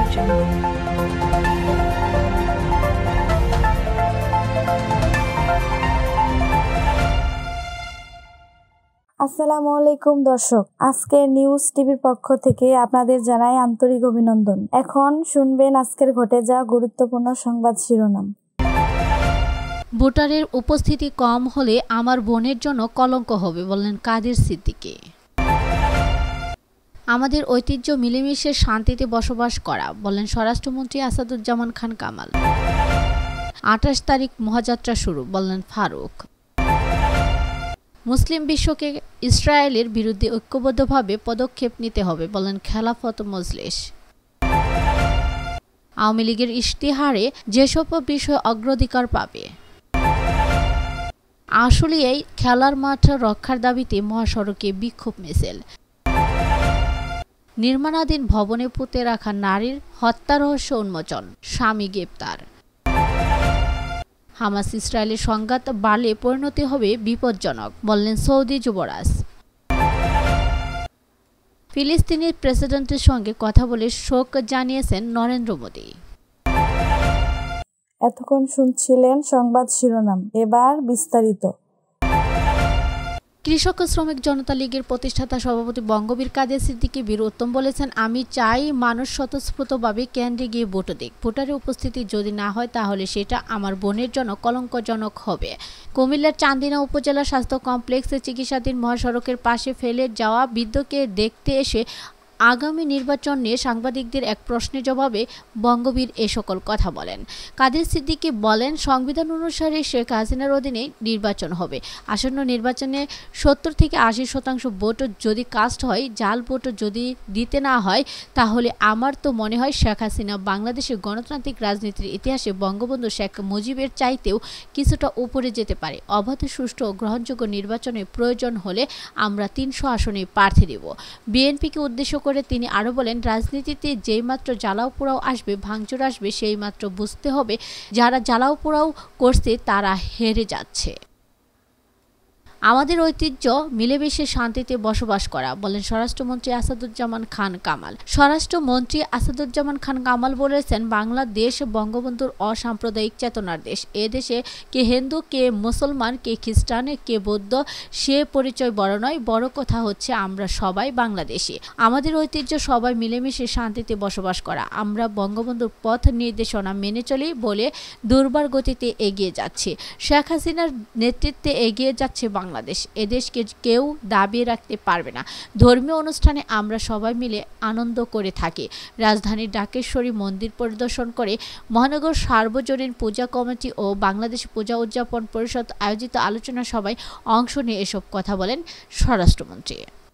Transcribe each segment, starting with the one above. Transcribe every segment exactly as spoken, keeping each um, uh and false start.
জানান। আসসালামু আলাইকুম দর্শক, আজকে নিউজ টিভির পক্ষ থেকে আপনাদের জানাই আন্তরিক অভিনন্দন। এখন শুনবেন আজকের ঘটে যাওয়া গুরুত্বপূর্ণ সংবাদ শিরোনাম। ভোটারের উপস্থিতি কম হলে আমার বোনের জন্য কলঙ্ক হবে, বললেন কাদের সিদ্দিকী। আমাদের ঐতিহ্য মিলেমিশে শান্তিতে বসবাস করা, বললেন স্বরাষ্ট্রমন্ত্রী আসাদুজ্জামান খান কামাল। আঠাশ তারিখ মহাযাত্রা শুরু, বললেন ফারুক। মুসলিম বিশ্বকে ইসরায়েলের বিরুদ্ধে ঐক্যবদ্ধভাবে পদক্ষেপ নিতে হবে, বললেন খেলাফত মজলিস। আওয়ামী লীগের ইশতেহারে যেসব বিষয় অগ্রাধিকার পাবে। আসলে এই খেলার মাঠ রক্ষার দাবিতে মহাসড়কে বিক্ষোভ মিছিল। নির্মাণাধীন ভবনে পুঁতে রাখা নারীর হত্যা রহস্য উন্মোচন, স্বামী গ্রেপ্তার। হামাস ইসরায়েলের সংঘাত বাড়লে পরিণতি হবে বিপজ্জনক, বললেন সৌদি যুবরাজ। ফিলিস্তিনি প্রেসিডেন্টের সঙ্গে কথা বলে শোক জানিয়েছেন নরেন্দ্র মোদী। এতক্ষণ শুনছিলেন সংবাদ শিরোনাম, এবার বিস্তারিত। কৃষক ও শ্রমিক জনতা লীগের প্রতিষ্ঠাতা সভাপতি বঙ্গবীর কাদের সিদ্দিকী বীর উত্তম বলেছেন, আমি চাই মানুষ স্বতঃস্ফূর্তভাবে কেন্দ্রে গিয়ে ভোট দিক। ভোটারের উপস্থিতি যদি না হয় তাহলে সেটা আমার বোনের জন্য কলঙ্কজনক হবে। কুমিল্লার চান্দিনা উপজেলা স্বাস্থ্য কমপ্লেক্সে চিকিৎসাধীন মহাসড়কের পাশে ফেলে যাওয়া বৃদ্ধকে দেখতে এসে আগামী নির্বাচন নিয়ে সাংবাদিকদের এক প্রশ্নের জবাবে বঙ্গবীর এ সকল কথা বলেন। কাদের সিদ্দিকী বলেন, সংবিধান অনুসারে শেখ হাসিনার অধীনে নির্বাচন হবে। আসন্ন নির্বাচনে সত্তর থেকে আশি শতাংশ ভোট যদি কাস্ট হয়, জাল ভোট যদি দিতে না হয়, তাহলে আমার তো মনে হয় শেখ হাসিনা বাংলাদেশের গণতান্ত্রিক রাজনীতির ইতিহাসে বঙ্গবন্ধু শেখ মুজিবের চাইতেও কিছুটা উপরে যেতে পারে। অবাধ, সুষ্ঠু ও গ্রহণযোগ্য নির্বাচনে প্রয়োজন হলে আমরা তিনশো আসনে প্রার্থী দেব। বিএনপিকে উদ্দেশ্য করে তিনি আরো বলেন, রাজনীতিতে যেই মাত্র জ্বালাও পোড়াও আসবে, ভাঙচুর আসবে, সেই মাত্র বুঝতে হবে যারা জ্বালাও পোড়াও করছে তারা হেরে যাচ্ছে। আমাদের ঐতিহ্য মিলেমিশে শান্তিতে বসবাস করা, বলেন স্বরাষ্ট্রমন্ত্রী আসাদুজ্জামান খান কামাল। স্বরাষ্ট্রমন্ত্রী আসাদুজ্জামান খান কামাল বলেছেন, বাংলাদেশ বঙ্গবন্ধুর অসাম্প্রদায়িক চেতনার দেশ। এ দেশে কে হিন্দু, কে মুসলমান, কে খ্রিস্টান, কে বৌদ্ধ, সে পরিচয় বড় নয়। বড় কথা হচ্ছে আমরা সবাই বাংলাদেশি। আমাদের ঐতিহ্য সবাই মিলেমিশে শান্তিতে বসবাস করা। আমরা বঙ্গবন্ধুর পথ নির্দেশনা মেনে চলি বলে দুর্বার গতিতে এগিয়ে যাচ্ছি। শেখ হাসিনার নেতৃত্বে এগিয়ে যাচ্ছে বাংলাদেশ। এদেশকে কেউ দাবিয়ে রাখতে পারবে না। ধর্মীয় অনুষ্ঠানে আমরা সবাই মিলে আনন্দ করে থাকি। রাজধানীর ঢাকেশ্বরী মন্দির পরিদর্শন করে মহানগর সার্বজনীন পূজা কমিটি ও বাংলাদেশ পূজা উদযাপন পরিষদ আয়োজিত আলোচনা সভায় অংশ নিয়ে এসব কথা বলেন স্বরাষ্ট্রমন্ত্রী।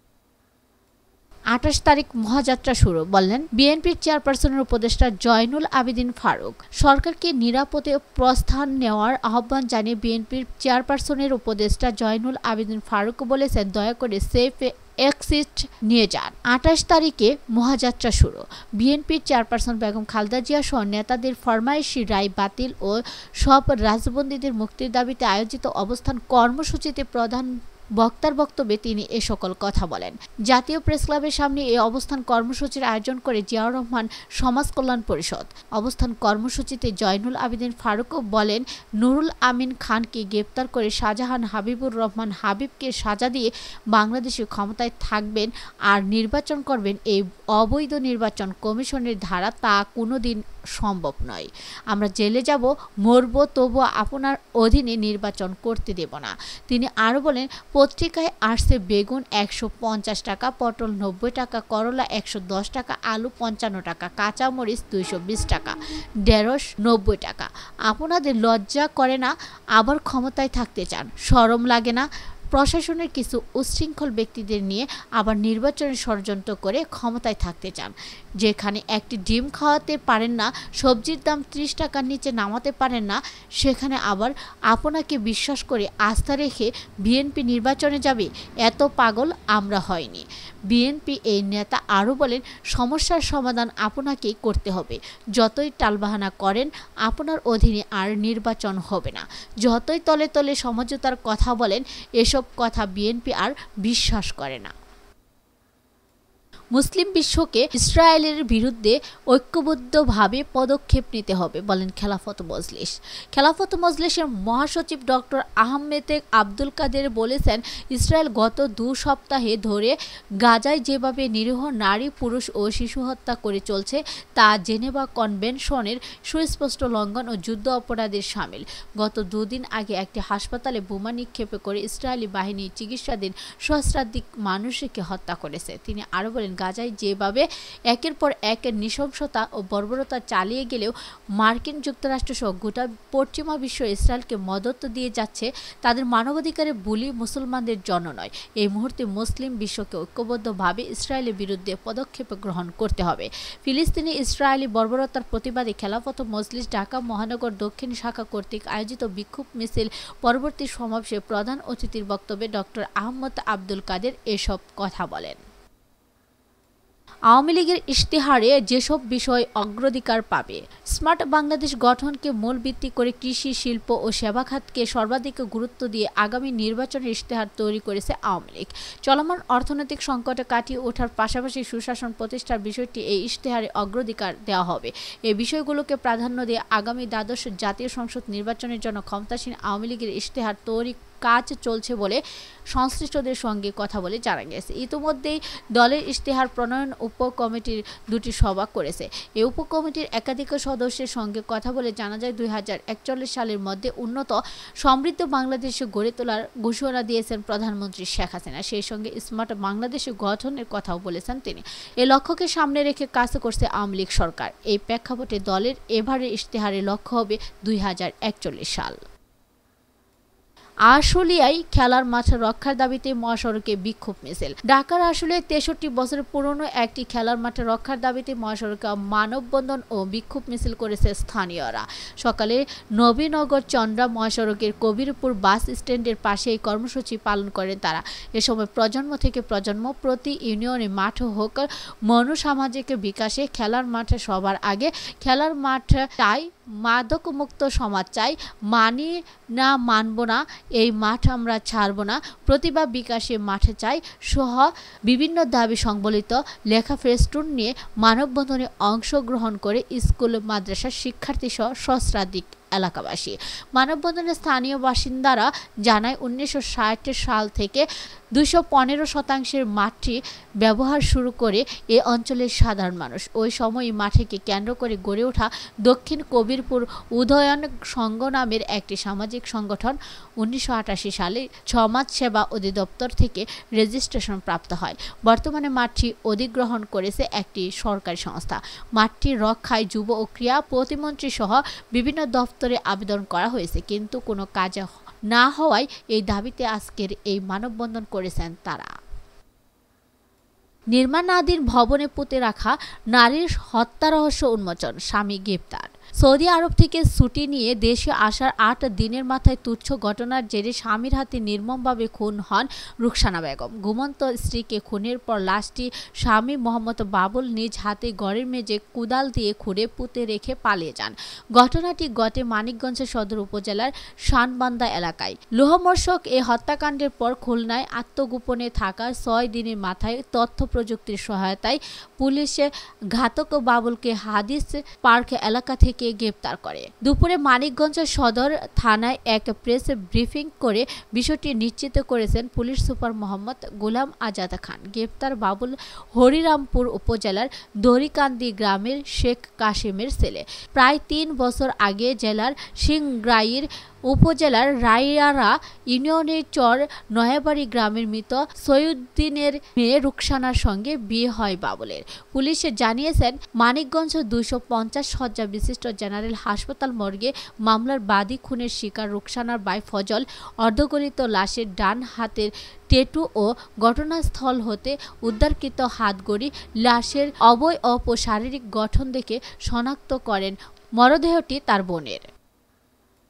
আঠাশ তারিখ মহাযাত্রা শুরু, বললেন বিএনপির চেয়ারপারসনের উপদেষ্টা জয়নুল আবেদিন ফারুক। সরকারকে নিরাপদে প্রস্থান নেওয়ার আহ্বান জানিয়ে বিএনপির চেয়ারপারসনের উপদেষ্টা জয়নুল আবেদিন ফারুক বলেছেন, দয়া করে সেফ এক্সিট নিয়ে যান। আঠাশ তারিখে মহাযাত্রা শুরু। বিএনপির চেয়ারপারসন বেগম খালেদা জিয়া সহ নেতাদের ফরমায়েশি রায় বাতিল ও সব রাজবন্দীদের মুক্তির দাবিতে আয়োজিত অবস্থান কর্মসূচিতে প্রধান বক্তার বক্তব্যে তিনি এ সকল কথা বলেন। জাতীয় প্রেসক্লাবের সামনে এই অবস্থান কর্মসূচির আয়োজন করে জিয়াউর রহমান সমাজ কল্যাণ পরিষদ। অবস্থান কর্মসূচিতে জয়নুল আবেদিন ফারুক বলেন, নুরুল আমিন খানকে গ্রেপ্তার করে শাহজাহান হাবিবুর রহমান হাবিবকে সাজা দিয়ে বাংলাদেশে ক্ষমতায় থাকবেন আর নির্বাচন করবেন, এই অবৈধ নির্বাচন কমিশনের ধারা তা কোনোদিন সম্ভব নয়। আমরা জেলে যাব, মরব, তবু আপনার অধীনে নির্বাচন করতে দেব না। তিনি আরও বলেন, পত্রিকায় আসছে বেগুন একশো পঞ্চাশ টাকা, পটল নব্বই টাকা, করলা একশো দশ টাকা, আলু পঞ্চান্ন টাকা, কাঁচামরিচ দুইশো বিশ টাকা, ঢেঁড়স নব্বই টাকা। আপনাদের লজ্জা করে না? আবার ক্ষমতায় থাকতে চান, শরম লাগে না? প্রশাসনের কিছু উচ্ছৃঙ্খল ব্যক্তিদের নিয়ে আবার নির্বাচনের ষড়যন্ত্র করে ক্ষমতায় থাকতে চান। যেখানে একটি ডিম খাওয়াতে পারেন না, সবজির দাম ত্রিশ টাকার নিচে নামাতে পারেন না, সেখানে আবার আপনাকে বিশ্বাস করে আস্থা রেখে বিএনপি নির্বাচনে যাবে? এত পাগল আমরা হয়নি। বিএনপি এই নেতা আরও বলেন, সমস্যার সমাধান আপনাকেই করতে হবে। যতই টালবাহানা করেন আপনার অধীনে আর নির্বাচন হবে না। যতই তলে তলে সমঝোতার কথা বলেন, এসব কথা বিএনপি আর বিশ্বাস করে না। মুসলিম বিশ্বকে ইসরায়েলের বিরুদ্ধে ঐক্যবদ্ধভাবে পদক্ষেপ নিতে হবে বলেন খেলাফত মজলিস। খেলাফত মজলিসের মহাসচিব ডক্টর আহমেদ আব্দুল কাদের বলেছেন, ইসরায়েল গত দু সপ্তাহে ধরে গাজায় যেভাবে নিরীহ নারী, পুরুষ ও শিশু হত্যা করে চলছে তা জেনেভা কনভেনশনের সুস্পষ্ট লঙ্ঘন ও যুদ্ধ অপরাধের শামিল। গত দুদিন আগে একটি হাসপাতালে বোমা নিক্ষেপ করে ইসরায়েলি বাহিনী চিকিৎসাধীন সহস্রাধিক মানুষকে হত্যা করেছে। তিনি আরও বলেন, গাজায় যেভাবে একের পর এক নৃশংসতা ও বর্বরতা চালিয়ে গেলেও মার্কিন যুক্তরাষ্ট্র সহ গোটা পশ্চিমা বিশ্ব ইসরায়েলকে মদত দিয়ে যাচ্ছে, তাদের মানবাধিকারের বুলি মুসলমানদের জন্য নয়। এই মুহূর্তে মুসলিম বিশ্বকে ঐক্যবদ্ধভাবে ইসরায়েলের বিরুদ্ধে পদক্ষেপ গ্রহণ করতে হবে। ফিলিস্তিনি ইসরায়েলি বর্বরতার প্রতিবাদে খেলাফত মজলিস ঢাকা মহানগর দক্ষিণ শাখা কর্তৃক আয়োজিত বিক্ষোভ মিছিল পরবর্তী সমাবেশে প্রধান অতিথির বক্তব্যে ডক্টর আহমদ আব্দুল কাদের এসব কথা বলেন। আওয়ামী লীগের ইশতেহারে যেসব বিষয় অগ্রাধিকার পাবে, স্মার্ট বাংলাদেশ গঠনকে মূল ভিত্তি করে কৃষি, শিল্প ও সেবা খাতকে সর্বাধিক গুরুত্ব দিয়ে আগামী নির্বাচনের ইশতেহার তৈরি করেছে আওয়ামী লীগ। চলমান অর্থনৈতিক সংকট কাটিয়ে ওঠার পাশাপাশি সুশাসন প্রতিষ্ঠার বিষয়টি এই ইশতেহারে অগ্রাধিকার দেওয়া হবে। এই বিষয়গুলোকে প্রাধান্য দিয়ে আগামী দ্বাদশ জাতীয় সংসদ নির্বাচনের জন্য ক্ষমতাসীন আওয়ামী লীগের ইশতেহার তৈরি কাজ চলছে বলে সংশ্লিষ্টদের সঙ্গে কথা বলে জানা গেছে। ইতিমধ্যেই দলের ইশতেহার প্রণয়ন উপ কমিটির দুটি সভা করেছে। এই উপকমিটির একাধিক সদস্যের সঙ্গে কথা বলে জানা যায়, দুই হাজার একচল্লিশ সালের মধ্যে উন্নত সমৃদ্ধ বাংলাদেশ গড়ে তোলার ঘোষণা দিয়েছেন প্রধানমন্ত্রী শেখ হাসিনা। সেই সঙ্গে স্মার্ট বাংলাদেশ গঠনের কথাও বলেছেন তিনি। এই লক্ষ্যকে সামনে রেখে কাজ করছে আওয়ামী লীগ সরকার। এই প্রেক্ষাপটে দলের এবারের ইশতেহারের লক্ষ্য হবে দুই হাজার একচল্লিশ সাল। আশুলিয়ায় খেলার মাঠ রক্ষার দাবিতে মহাসড়কে বিক্ষোভ মিছিল। ঢাকার আশুলিয়ায় তেষট্টি বছরের পুরনো একটি খেলার মাঠ রক্ষার দাবিতে মহাসড়কে মানববন্ধন ও বিক্ষোভ মিছিল করেছে স্থানীয়রা। সকালে নবীনগর চন্দ্রা মহাসড়কের কবিরপুর বাস স্ট্যান্ডের পাশে এই কর্মসূচি পালন করেন তারা। এ সময় প্রজন্ম থেকে প্রজন্ম প্রতি ইউনিয়নে মাঠ হোক মনোসামাজিক বিকাশে খেলার মাঠে সবার আগে খেলার মাঠ চাই, মাদক মুক্ত সমাজ চাই, মানি না মানব না, এই মাঠ আমরা ছাড়ব না, প্রতিভা বিকাশে মাঠে চাই সহ বিভিন্ন দাবি সংবলিত লেখা ফেস্টুন নিয়ে মানববন্ধনে অংশগ্রহণ করে স্কুল মাদ্রাসার শিক্ষার্থী সহ সহস্রাধিক এলাকাবাসী। মানববন্ধনে স্থানীয় বাসিন্দারা জানায়, উনিশশো ষাট সাল থেকে দুইশো পনেরো শতাংশের মাঠটি ব্যবহার শুরু করে এ অঞ্চলের সাধারণ মানুষ। ওই সময় মাঠকে কেন্দ্র করে গড়ে ওঠা দক্ষিণ কবিরপুর উদয়ন সংঘ নামের একটি সামাজিক সংগঠন উনিশশো আটাশি সালে সমাজ সেবা অধিদপ্তর থেকে রেজিস্ট্রেশন প্রাপ্ত হয়। বর্তমানে মাঠটি অধিগ্রহণ করেছে একটি সরকারি সংস্থা। মাঠটি রক্ষায় যুব ও ক্রীড়া প্রতিমন্ত্রী সহ বিভিন্ন দপ্তরে আবেদন করা হয়েছে, কিন্তু কোনো কাজ না হওয়ায় এই দাবিতে আজকের এই মানববন্ধন করেছেন তারা। নির্মাণাধীন ভবনে পুঁতে রাখা নারীর হত্যা রহস্য উন্মোচন, স্বামী গ্রেপ্তার। সৌদি আরব থেকে ছুটি নিয়ে দেশে আসার আট দিনের মাথায় তুচ্ছ ঘটনার জেরে স্বামীর হাতে নির্মমভাবে খুন হন রুকসানা বেগম। ঘুমন্ত স্ত্রীকে খুনের পর লাশটি স্বামী মোহাম্মদ বাবুল নিজ হাতে ঘরের মেঝে কুদাল দিয়ে খুঁড়ে পুঁতে রেখে পালিয়ে যান। ঘটনাটি ঘটে মানিকগঞ্জ সদর উপজেলার শানবান্দা এলাকায়। লোহমর্ষক এ হত্যাকাণ্ডের পর খুলনায় আত্মগোপনে থাকা ছয় দিনের মাথায় তথ্য প্রযুক্তির সহায়তায় পুলিশে ঘাতক বাবুলকে হাদিস পার্ক এলাকা থেকে গ্রেপ্তার করে। দুপুরে মানিকগঞ্জ সদর থানায় এক প্রেস ব্রিফিং করে বিষয়টি নিশ্চিত করেছেন পুলিশ সুপার মোহাম্মদ গোলাম আজাদ খান। গ্রেপ্তার বাবুল হরিরামপুর উপজেলার দড়িকান্দি গ্রামের শেখ কাশিমের ছেলে। প্রায় তিন বছর আগে জেলার সিংগ্রাইর উপজেলার রাইয়ারা ইউনিয়নের চর নয়াবাড়ি গ্রামের মৃত সৈয়ুদ্দিনের মেয়ে রুকসানার সঙ্গে বিয়ে হয় বাবুলের। পুলিশে জানিয়েছেন, মানিকগঞ্জ দুইশো পঞ্চাশ শয্যা বিশিষ্ট জেনারেল হাসপাতাল মর্গে মামলার বাদী খুনের শিকার রুকসানার ভাই ফজল অর্ধগলিত লাশের ডান হাতের টেটু ও ঘটনাস্থল হতে উদ্ধারকৃত হাতগড়ি লাশের অবয়ব ও শারীরিক গঠন দেখে শনাক্ত করেন মরদেহটি তার বোনের।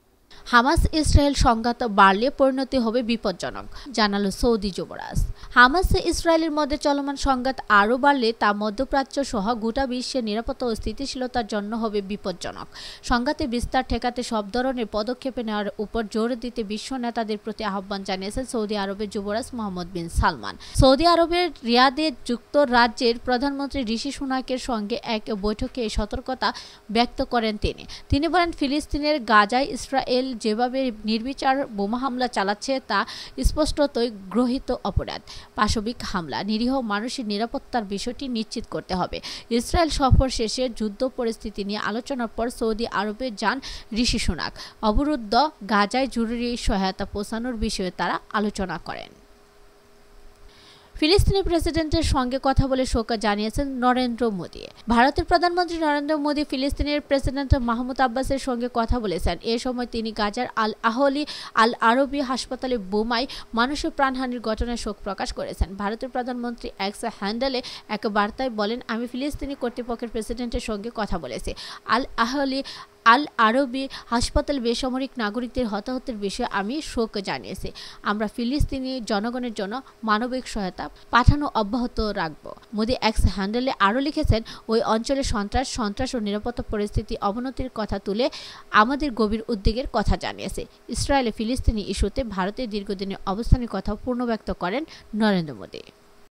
হামাস ইসরায়েল সংঘাত বাড়লে পরিণতি হবে বিপজ্জনক, জানালো সৌদি যুবরাজ। হামাস ইসরায়েলের মধ্যে চলমান সংঘাত আরও বাড়লে তা মধ্যপ্রাচ্য সহ গোটা বিশ্বের নিরাপত্তা ও স্থিতিশীলতার জন্য হবে বিপজ্জনক। সংঘাতের বিস্তার ঠেকাতে সব ধরনের পদক্ষেপ নেওয়ার উপর জোর দিতে বিশ্ব নেতাদের প্রতি আহ্বান জানিয়েছেন সৌদি আরবের যুবরাজ মোহাম্মদ বিন সালমান। সৌদি আরবের রিয়াদে যুক্তরাজ্যের প্রধানমন্ত্রী ঋষি সুনাকের সঙ্গে এক বৈঠকে এই সতর্কতা ব্যক্ত করেন তিনি। তিনি বলেন, ফিলিস্তিনের গাজায় ইসরায়েল যেভাবে নির্বিচার বোমা হামলা চালাচ্ছে তা স্পষ্টতই গৃহীত অপরাধ। পাশবিক হামলা, নিরীহ মানুষের নিরাপত্তার বিষয়টি নিশ্চিত করতে হবে। ইসরায়েল সফর শেষে যুদ্ধ পরিস্থিতি নিয়ে আলোচনার পর সৌদি আরবে যান ঋষি সুনাক। অবরুদ্ধ গাজায় জরুরি সহায়তা পৌঁছানোর বিষয়ে তারা আলোচনা করেন। ফিলিস্তিনি প্রেসিডেন্টের সঙ্গে কথা বলে শোক জানিয়েছেন নরেন্দ্র মোদী। ভারতের প্রধানমন্ত্রী নরেন্দ্র মোদী ফিলিস্তিনের প্রেসিডেন্ট মাহমুদ আব্বাসের সঙ্গে কথা বলেছেন। এ সময় তিনি গাজার আল আহলি আল আরবি হাসপাতালে বোমায় মানুষের প্রাণহানির ঘটনায় শোক প্রকাশ করেছেন। ভারতের প্রধানমন্ত্রী এক্স হ্যান্ডেলে এক বার্তায় বলেন, আমি ফিলিস্তিনি কর্তৃপক্ষের প্রেসিডেন্টের সঙ্গে কথা বলেছি। আল আহলি আল আরবি হাসপাতাল বেসামরিক নাগরিকদের হতাহতের বিষয়ে আমি শোক জানিয়েছি। আমরা ফিলিস্তিনি জনগণের জন্য মানবিক সহায়তা পাঠানো অব্যাহত রাখব। মোদি এক্স হ্যান্ডেলে আরও লিখেছেন, ওই অঞ্চলে সন্ত্রাস সন্ত্রাস ও নিরাপত্তা পরিস্থিতি অবনতির কথা তুলে আমাদের গভীর উদ্বেগের কথা জানিয়েছে। ইসরায়েলে ফিলিস্তিনি ইস্যুতে ভারতের দীর্ঘদিনের অবস্থানের কথা পুনর্ব্যক্ত করেন নরেন্দ্র মোদী।